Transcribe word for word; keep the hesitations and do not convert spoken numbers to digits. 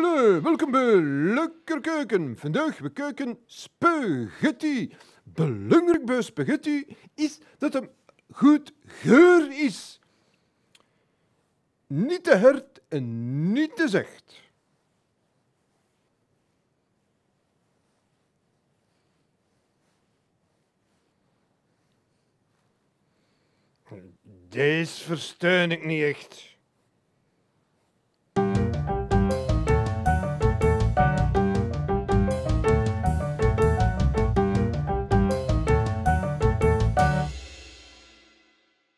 Hallo, welkom bij Lekker Keuken. Vandaag we keuken spaghetti. Belangrijk bij spaghetti is dat het goed geur is. Niet te hard en niet te zacht. Deze versteun ik niet echt.